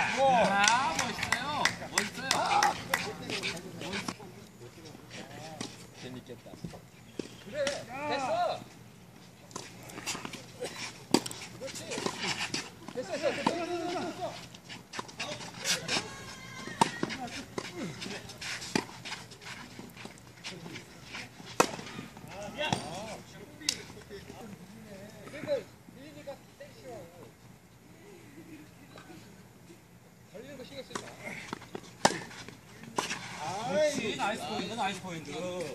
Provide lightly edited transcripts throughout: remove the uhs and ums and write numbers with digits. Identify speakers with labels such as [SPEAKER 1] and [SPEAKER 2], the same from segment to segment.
[SPEAKER 1] 아, 멋있어요. 멋있어요.
[SPEAKER 2] 재밌겠다.
[SPEAKER 1] 그래, 됐어. 그렇지. 됐어. 그렇지, 나이스 포인트, 나이스 포인트.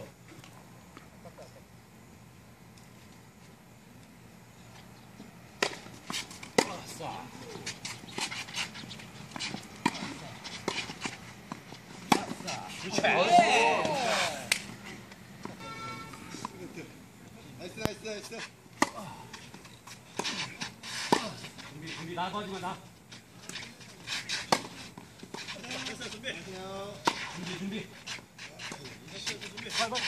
[SPEAKER 1] 쏴. 그렇지.
[SPEAKER 3] 나이스.
[SPEAKER 1] 준비, 나가지마, 나. 준비. 빨리.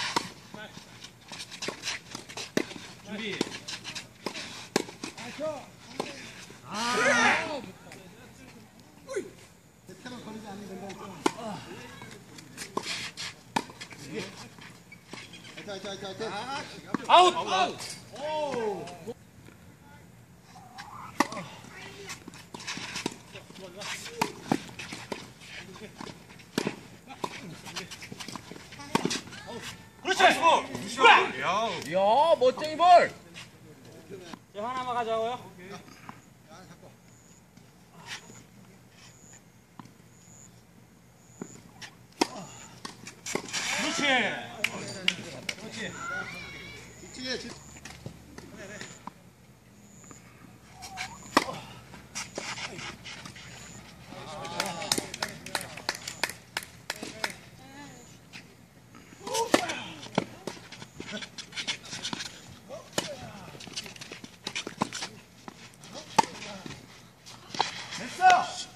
[SPEAKER 1] 준비.
[SPEAKER 3] 대타만 걸리지 않는 된다 했잖아. 화이팅.
[SPEAKER 1] 아웃. 그렇지. 야, 멋쟁이 볼. 저 하나만 가져가고요. 그렇지.
[SPEAKER 3] 집중해.
[SPEAKER 1] 됐어.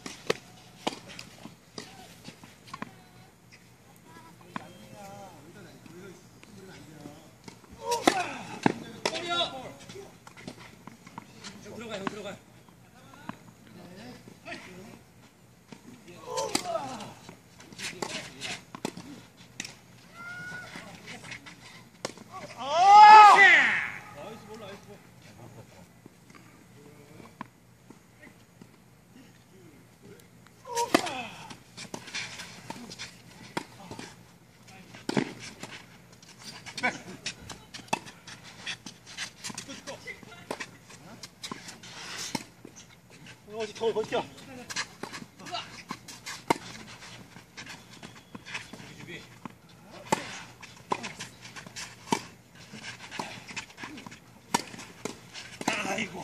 [SPEAKER 1] 형 들어가. 어디 더 버텨. 준비. 아이고.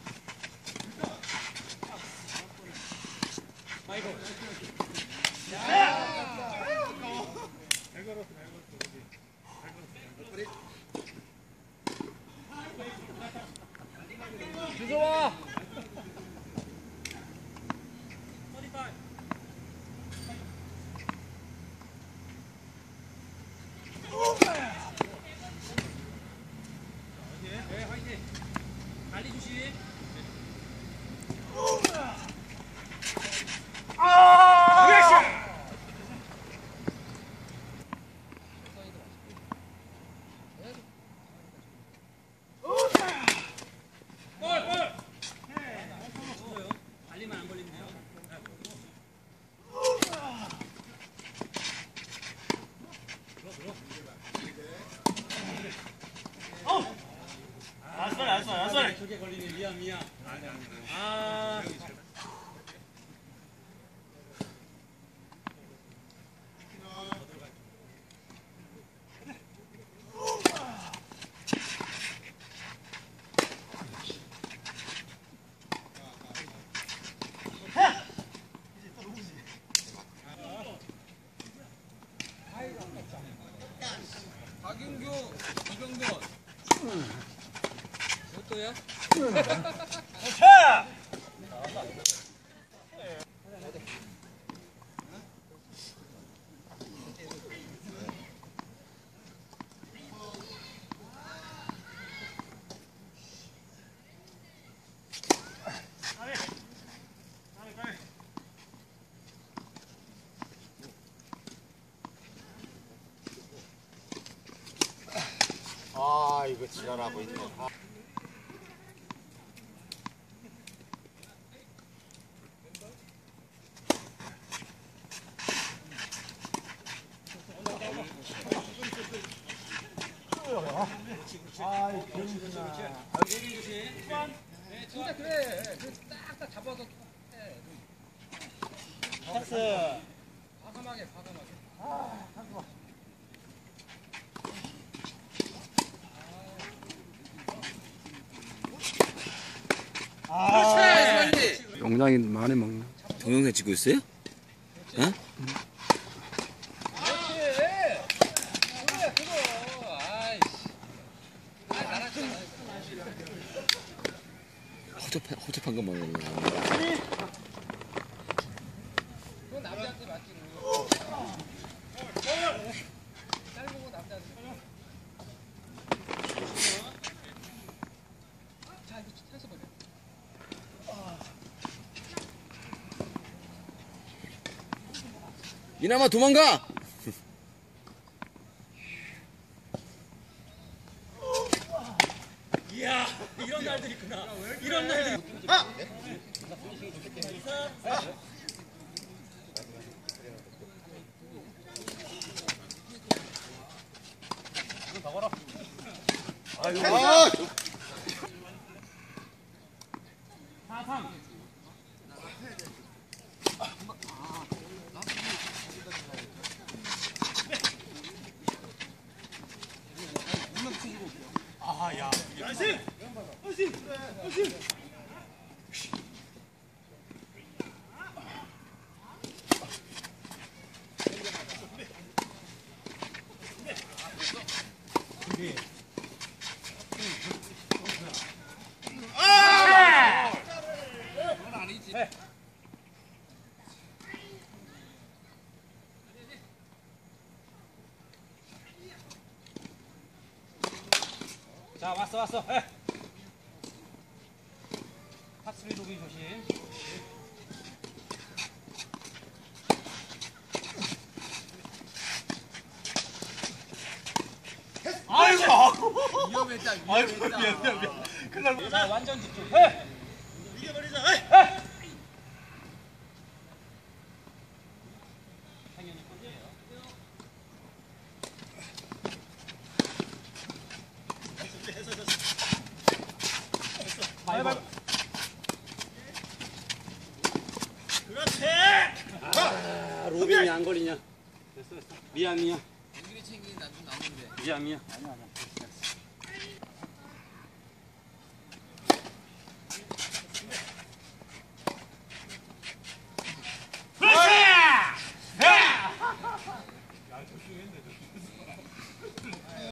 [SPEAKER 1] 주소와. 알았어. 저게 걸리네. 미안. 아.
[SPEAKER 2] 박윤규, 이병돈. 이것도야?
[SPEAKER 1] 자!
[SPEAKER 3] 이거 지랄하고 있네. 아.
[SPEAKER 2] 진짜 그래. 딱딱 잡아서 해.
[SPEAKER 1] 패스.
[SPEAKER 2] 과감하게, 과감하게. 그렇지!
[SPEAKER 4] 영장이 많이 먹네.
[SPEAKER 5] 동영상 찍고 있어요? 어?
[SPEAKER 2] 그렇지! 그거야, 그거. 아이씨. 잘했어.
[SPEAKER 5] 허접한 것만 먹네.
[SPEAKER 2] 그건 남자한테 맞지. 그거. 짧은 거 남자한테. 자, 이거 찬스 보자.
[SPEAKER 5] 이나마 도망가!
[SPEAKER 1] 이야, 이런 날들이 있구나. 이런 날들이.
[SPEAKER 3] 아,
[SPEAKER 1] 4-3. 아, 야. 나이스! 자, 왔어. 탑스리 도기 조심. 아이고!
[SPEAKER 2] 위험했다,
[SPEAKER 1] 아이고,
[SPEAKER 2] 위험했다.
[SPEAKER 1] 미안. 큰일 날. 자, 완전 집중. 해! 이겨버리자. 해! 당연히 건데요. 바이바이. 그렇지! 아, 로빙이 안 걸리냐? 됐어. 미안.
[SPEAKER 2] 우리 챙기는 나도 나는데.
[SPEAKER 1] 미안. 아니야.